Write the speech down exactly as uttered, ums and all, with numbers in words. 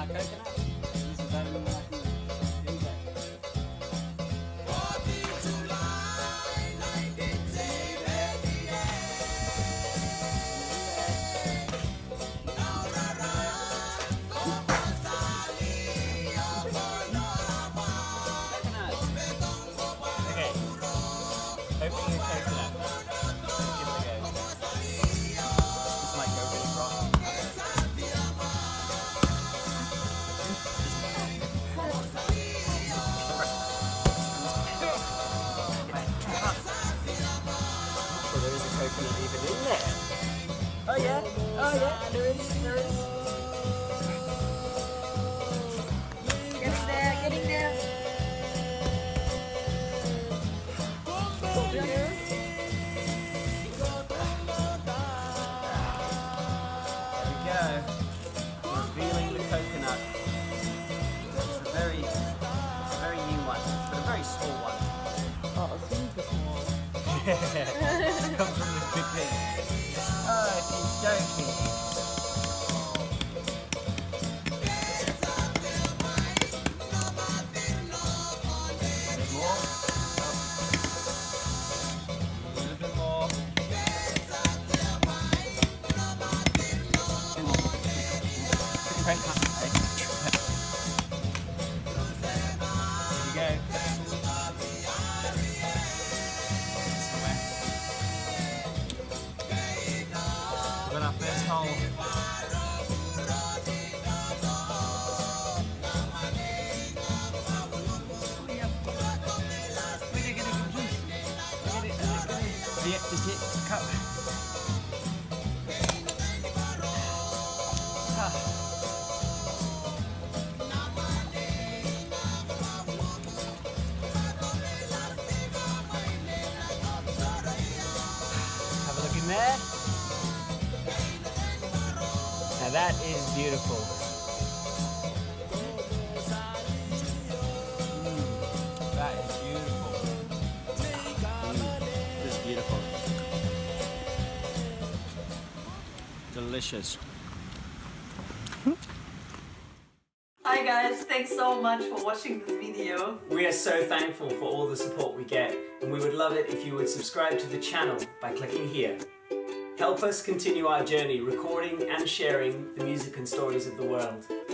coconut. This is better than what I can do. Here we go. Opening a coconut. Give it a go. This might go really wrong. So there is a coconut even in there. Oh yeah, oh yeah, there is, there is. Getting there, getting there. Revealing the coconut. It's a very, it's a very new one, but a very small one. Oh, super small. Yeah, comes from this big thing. Oh, it's joking. A bit more. A little bit more. Here you go. We've got our first hole. Yeah, just hit, cut. Ah. There. Now that is beautiful. Mm, that is beautiful. Mm, this is beautiful. Delicious. Hi guys, thanks so much for watching this video. We are so thankful for all the support we get, and we would love it if you would subscribe to the channel by clicking here. Help us continue our journey recording and sharing the music and stories of the world.